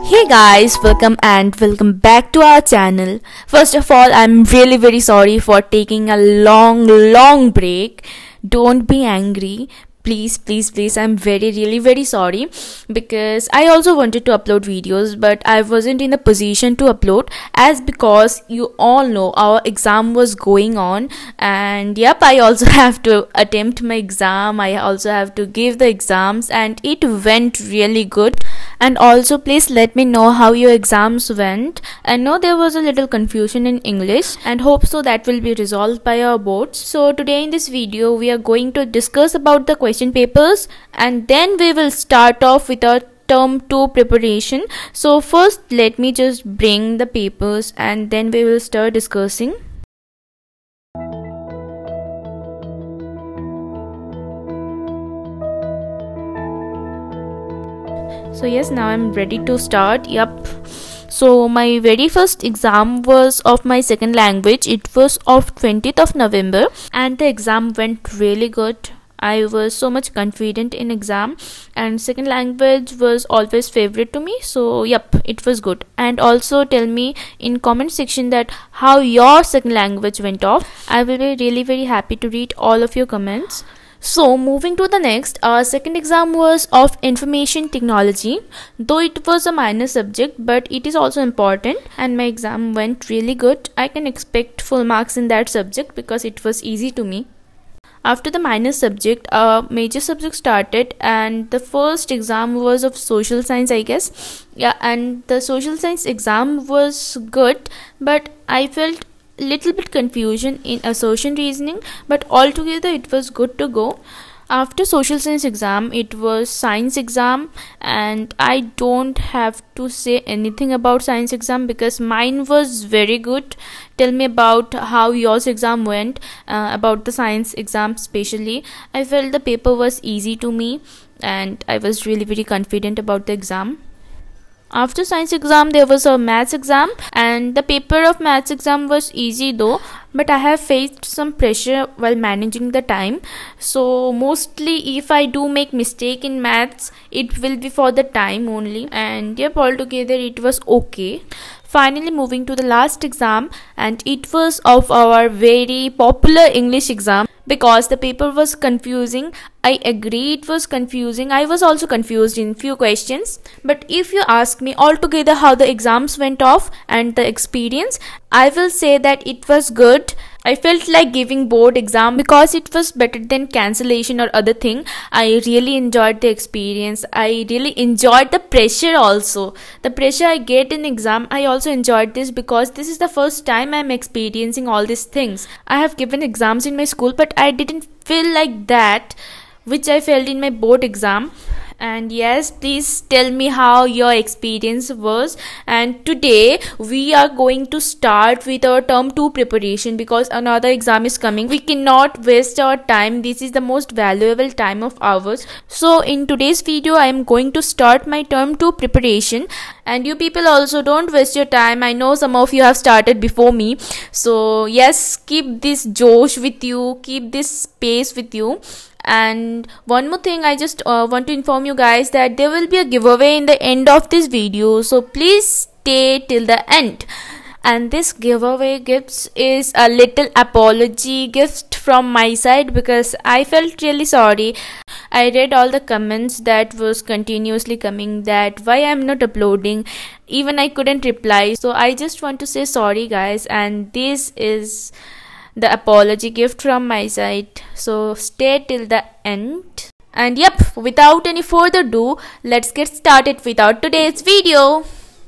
Hey guys, welcome back to our channel. First of all, I'm really very sorry for taking a long break. Don't be angry. Please, I'm very sorry because I also wanted to upload videos, but I wasn't in a position to upload because you all know our exam was going on, and yep, I also have to attempt my exam. I also have to give the exams, and it went really good. And also, please let me know how your exams went. I know there was a little confusion in English, and hope so that will be resolved by our boards. So today in this video we are going to discuss about the question papers, and then we will start off with our term 2 preparation. So first let me just bring the papers and then we will start discussing. So yes, now I'm ready to start. Yep. So my very first exam was of my second language. It was of 20th of November and the exam went really good. I was so much confident in exam, and second language was always favorite to me. So yep, it was good. And also tell me in comment section that how your second language went off. I will be really very happy to read all of your comments. So moving to the next, our second exam was of information technology. Though it was a minor subject, but it is also important, and my exam went really good. I can expect full marks in that subject because it was easy to me. After the minor subject, a major subject started, and the first exam was of social science, I guess. Yeah, and the social science exam was good, but I felt little bit confusion in association reasoning, but altogether it was good to go. After social science exam, it was science exam, and I don't have to say anything about science exam because mine was very good. Tell me about how yours exam went, about the science exam especially. I felt the paper was easy to me and I was really very confident about the exam. After science exam, there was a maths exam, and the paper of maths exam was easy though, but I have faced some pressure while managing the time. So mostly if I do make mistake in maths, it will be for the time only, and yep, altogether it was okay. Finally moving to the last exam, and it was of our very popular English exam because the paper was confusing. I agree it was confusing. I was also confused in few questions, but if you ask me altogether how the exams went off and the experience, I will say that it was good. I felt like giving board exam because it was better than cancellation or other thing. I really enjoyed the experience. I really enjoyed the pressure also. The pressure I get in exam, I also enjoyed this because this is the first time I'm experiencing all these things. I have given exams in my school, but I didn't feel like that which I felt in my board exam. And yes, please tell me how your experience was. And today we are going to start with our term 2 preparation because another exam is coming. We cannot waste our time. This is the most valuable time of ours. So in today's video I am going to start my term 2 preparation, and you people also don't waste your time. I know some of you have started before me, so yes, keep this josh with you, keep this pace with you. And one more thing, I just want to inform you guys that there will be a giveaway in the end of this video, so please stay till the end. And this giveaway gifts is a little apology gift from my side because I felt really sorry. I read all the comments that was continuously coming that why I'm not uploading, even I couldn't reply. So I just want to say sorry guys, and this is the apology gift from my side, so stay till the end. And yep, without any further ado, let's get started with our today's video.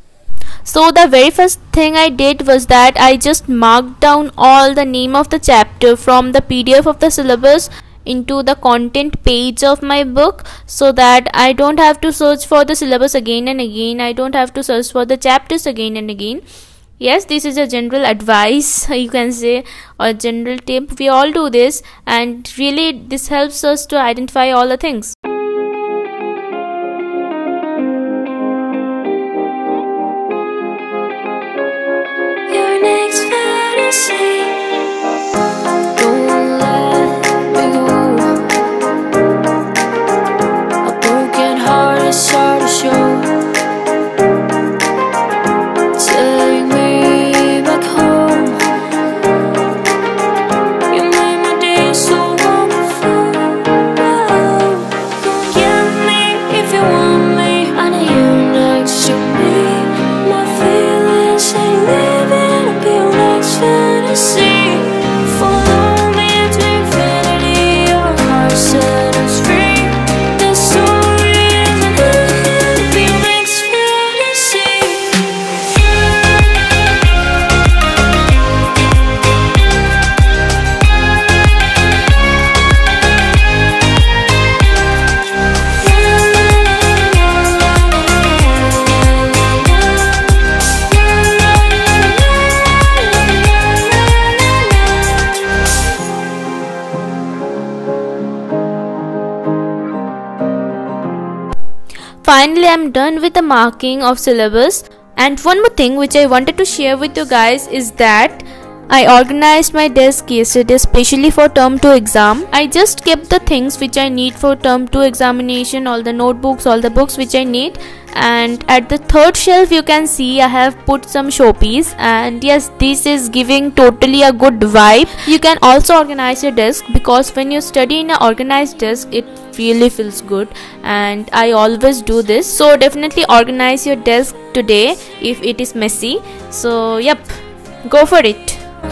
So the very first thing I did was that I just marked down all the name of the chapter from the PDF of the syllabus into the content page of my book, so that I don't have to search for the syllabus again and again. I don't have to search for the chapters again and again. Yes, this is a general advice, you can say, or general tip. We all do this, and really this helps us to identify all the things. Your next fantasy. Don't let me go. A broken heart is hard to show. finally I'm done with the marking of syllabus. And one more thing which I wanted to share with you guys is that I organized my desk yesterday especially for term 2 exam. I just kept the things which I need for term 2 examination, all the notebooks, all the books which I need. And at the third shelf you can see I have put some showpiece, and yes, this is giving totally a good vibe. You can also organize your desk, because when you study in an organized desk it really feels good, and I always do this. So definitely organize your desk today if it is messy. So yep, go for it.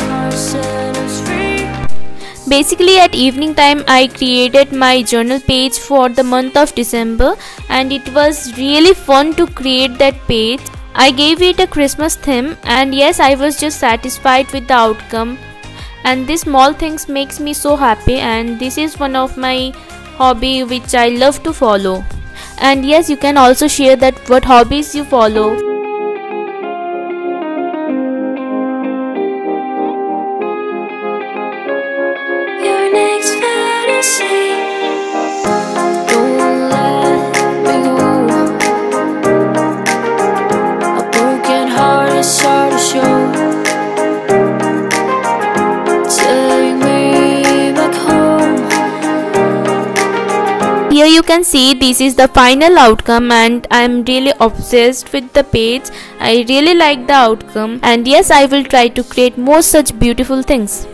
Basically at evening time I created my journal page for the month of December, and it was really fun to create that page. I gave it a Christmas theme, and yes, I was just satisfied with the outcome, and these small things makes me so happy, and this is one of my hobby which I love to follow. And yes, you can also share that what hobbies you follow. Here you can see this is the final outcome, and I am really obsessed with the page. I really like the outcome, and yes, I will try to create more such beautiful things.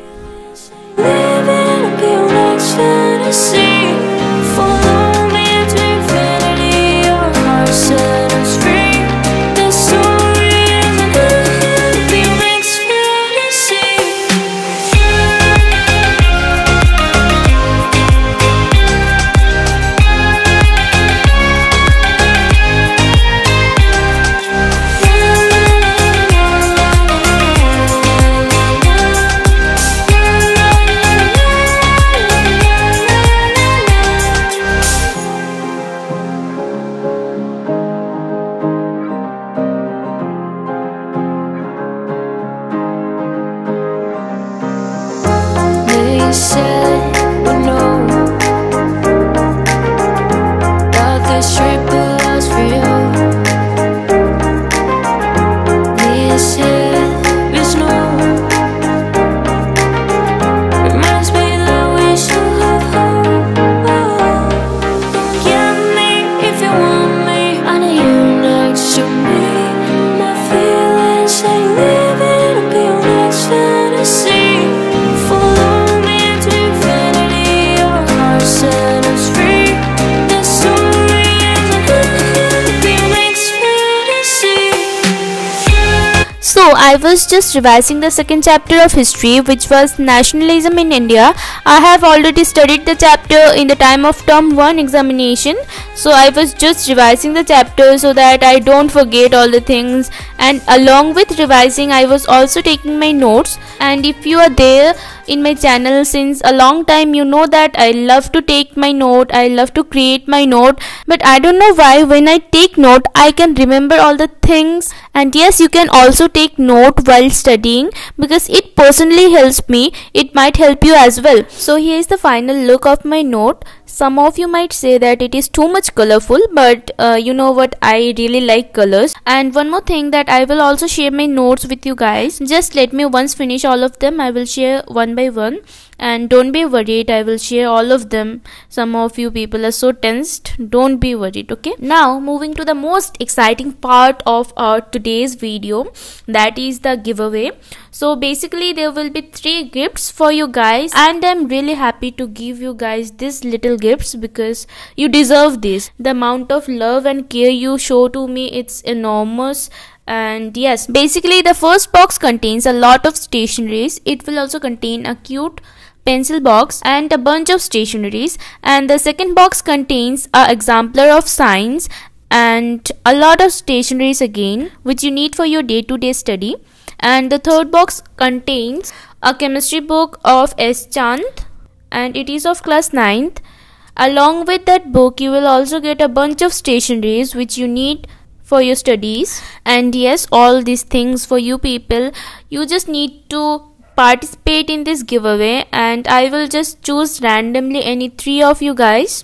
So I was just revising the second chapter of history, which was nationalism in India. I have already studied the chapter in the time of term 1 examination. So I was just revising the chapter so that I don't forget all the things, and along with revising I was also taking my notes. And if you are there in my channel since a long time, you know that I love to take my note, I love to create my note, but I don't know why when I take note I can remember all the things. And yes, you can also take note while studying, because it personally helps me. It might help you as well. So here is the final look of my note. Some of you might say that it is too much colorful, but you know what, I really like colors. And one more thing, that I will also share my notes with you guys. Just let me once finish all of them. I will share one by one, and don't be worried, I will share all of them. Some of you people are so tensed, don't be worried, okay? Now moving to the most exciting part of our today's video, that is the giveaway. So basically there will be 3 gifts for you guys, and I'm really happy to give you guys these little gifts because you deserve this. The amount of love and care you show to me, it's enormous. And yes, basically the first box contains a lot of stationeries. It will also contain a cute pencil box and a bunch of stationeries, and the second box contains a exemplar of science and a lot of stationeries again, which you need for your day-to-day study. And the third box contains a chemistry book of S. Chand, and it is of class 9th. Along with that book you will also get a bunch of stationeries which you need for your studies. And yes, all these things for you people. You just need to participate in this giveaway, and I will just choose randomly any 3 of you guys,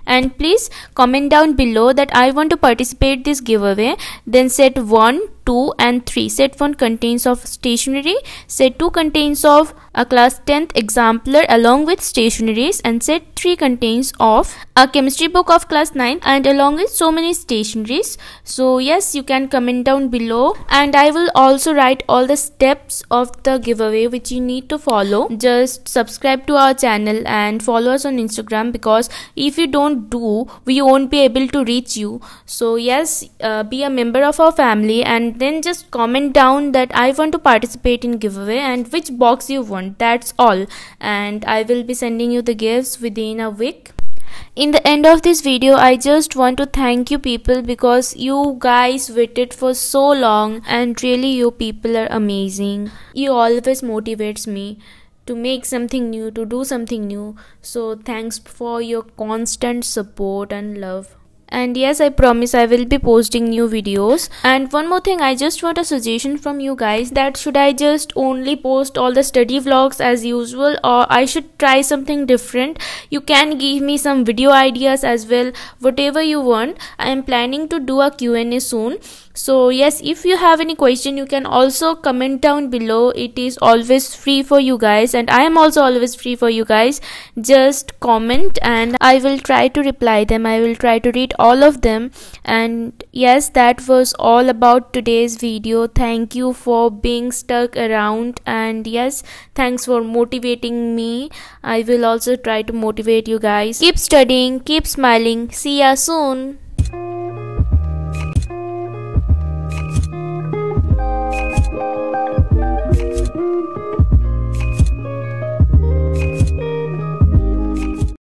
and please comment down below that I want to participate this giveaway. Then set 1, 2 and 3. Set 1 contains of stationery, set 2 contains of a class 10th exemplar along with stationeries, and set 3 contains of a chemistry book of class 9 and along with so many stationeries. So yes, you can comment down below, and I will also write all the steps of the giveaway which you need to follow. Just subscribe to our channel and follow us on Instagram, because if you don't do, we won't be able to reach you. So yes, be a member of our family, and then just comment down that I want to participate in giveaway and which box you want. That's all, and I will be sending you the gifts within a week. In the end of this video, I just want to thank you people, because you guys waited for so long, and really you people are amazing. You always motivates me to make something new, to do something new. So thanks for your constant support and love. And yes, I promise I will be posting new videos. And one more thing, I just want a suggestion from you guys, that should I just only post all the study vlogs as usual, or I should try something different? You can give me some video ideas as well, whatever you want. I am planning to do a Q&A soon. So yes, if you have any question, you can also comment down below. It is always free for you guys, and I am also always free for you guys. Just comment and I will try to reply them. I will try to read all of them. And yes, that was all about today's video. Thank you for being stuck around, and yes, thanks for motivating me. I will also try to motivate you guys. Keep studying, keep smiling. See ya soon.